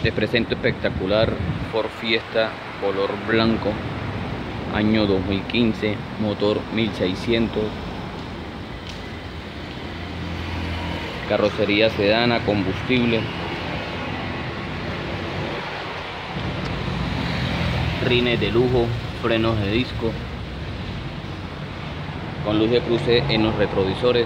Les presento espectacular Ford Fiesta color blanco, año 2015, motor 1600, carrocería sedán a combustible, rines de lujo, frenos de disco, con luz de cruce en los retrovisores.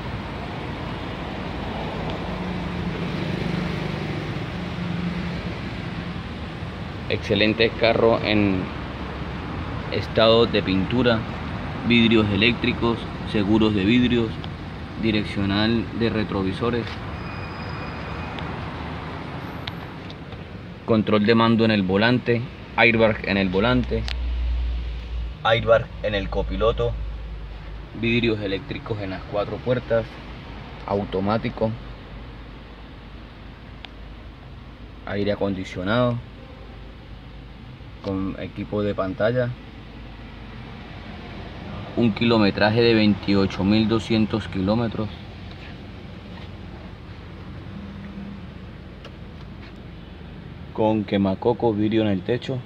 Excelente carro en estado de pintura, vidrios eléctricos, seguros de vidrios, direccional de retrovisores, control de mando en el volante, airbag en el volante, airbag en el copiloto, vidrios eléctricos en las 4 puertas, automático, aire acondicionado con equipo de pantalla, un kilometraje de 28.200 kilómetros, con quemacoco, vidrio en el techo,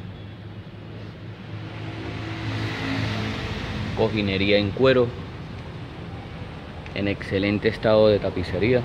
cojinería en cuero, en excelente estado de tapicería.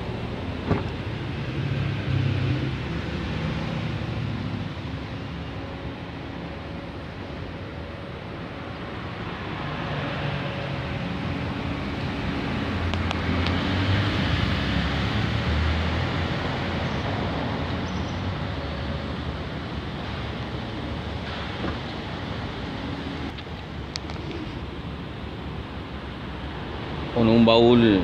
Con un baúl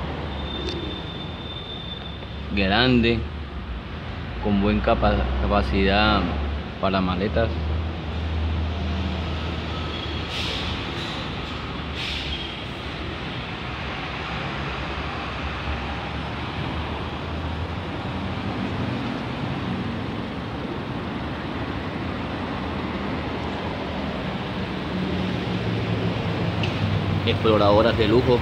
grande, con buena capacidad para maletas. Exploradoras de lujo.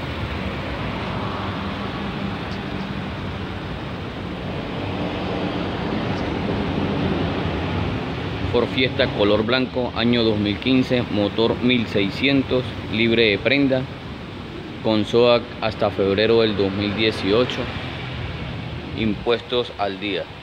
Ford Fiesta color blanco, año 2015, motor 1600, libre de prenda, con SOAT hasta febrero del 2018, impuestos al día.